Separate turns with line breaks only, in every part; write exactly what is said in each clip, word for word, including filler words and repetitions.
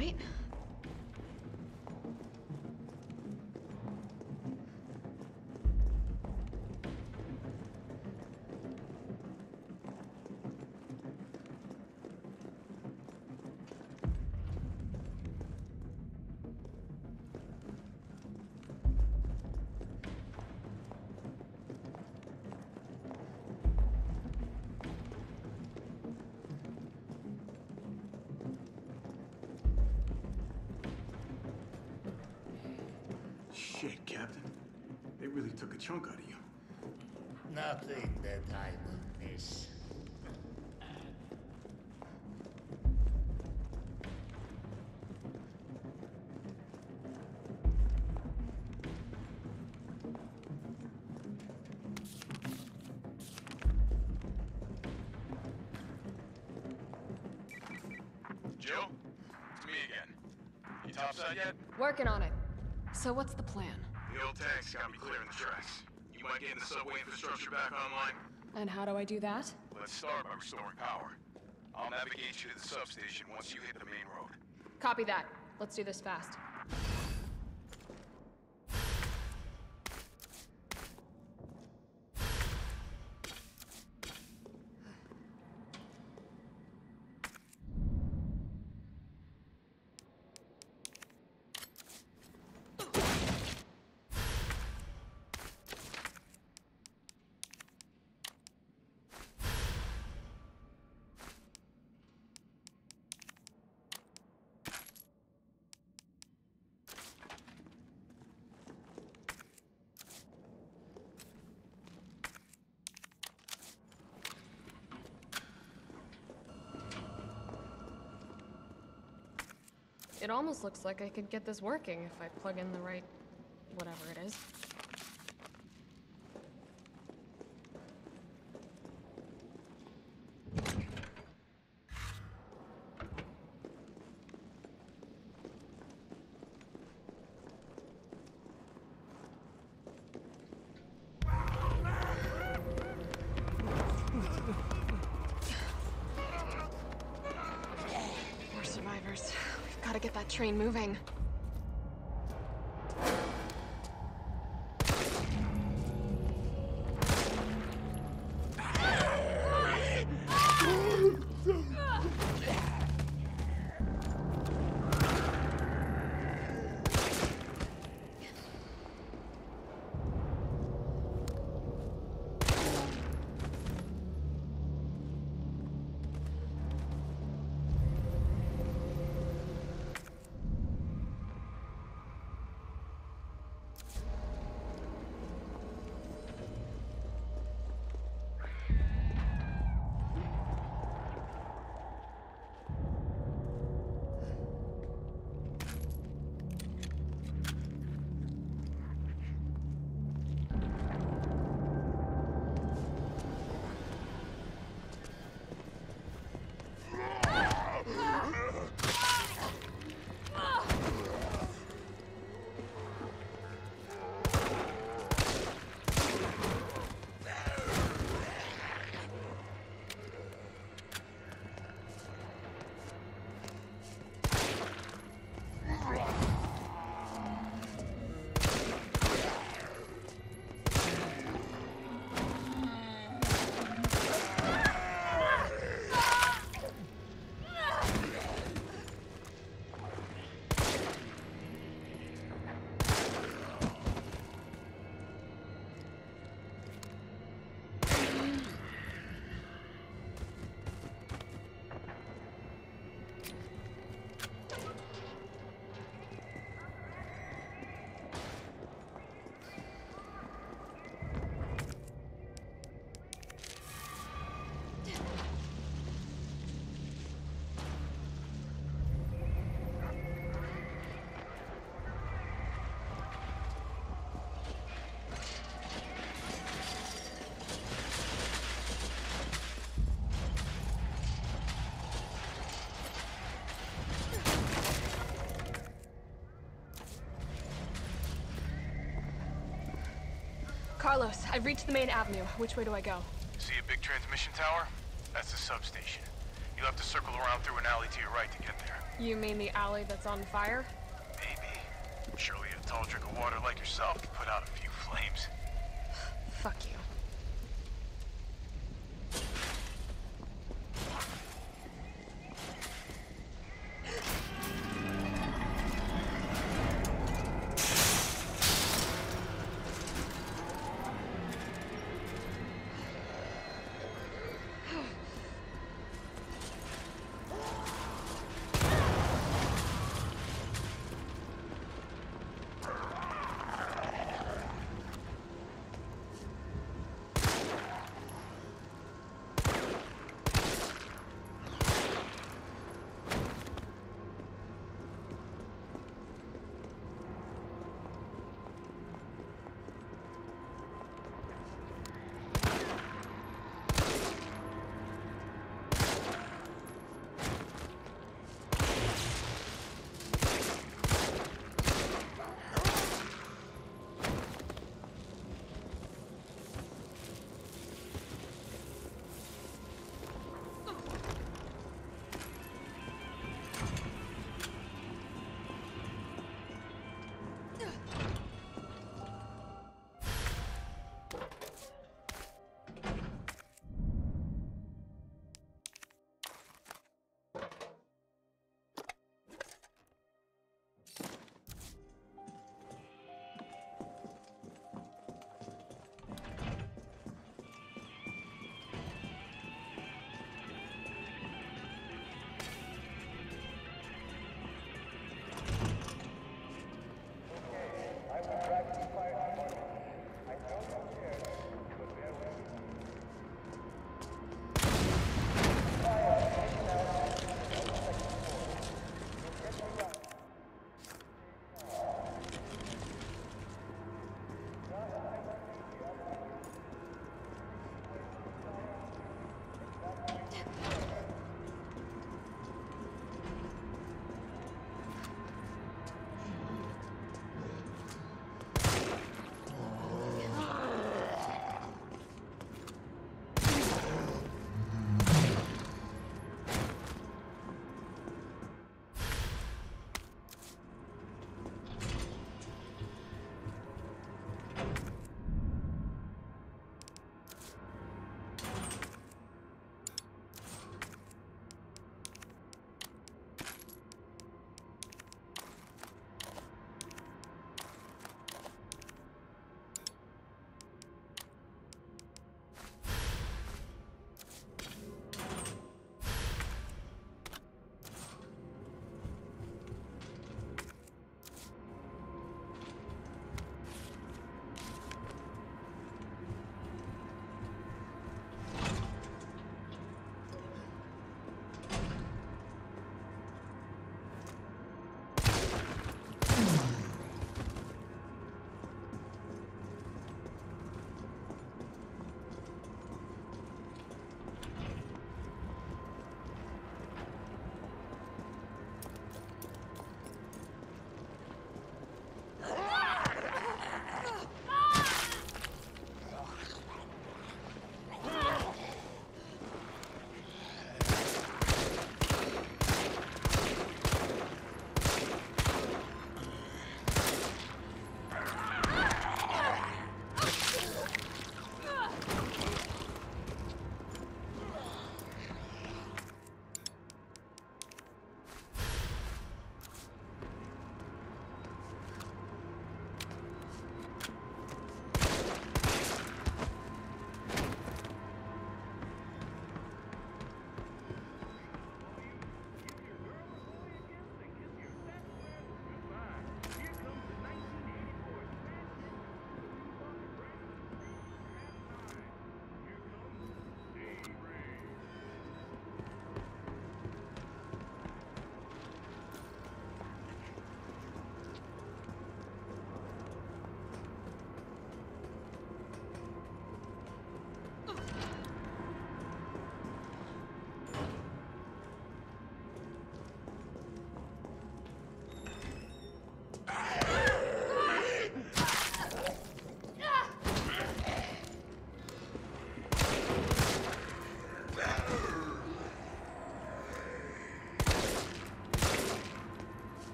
right?
Shit, Captain. They really took a chunk out of you.
Nothing that I will miss.
Jill? It's me again. You topside yet?
Working on it. So what's the plan?
The old tanks got me clearing the tracks. You might get the subway infrastructure back online.
And how do I do that?
Let's start by restoring power. I'll navigate you to the substation once you hit the main road.
Copy that. Let's do this fast. It almost looks like I could get this working if I plug in the right... whatever it is. More survivors. We've got to get that train moving. Carlos, I've reached the main avenue. Which way do I go?
See a big transmission tower? That's the substation. You'll have to circle around through an alley to your right to get there.
You mean the alley that's on fire?
Maybe. Surely a tall drink of water like yourself can put out a few flames.
Fuck you.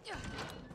Yeah.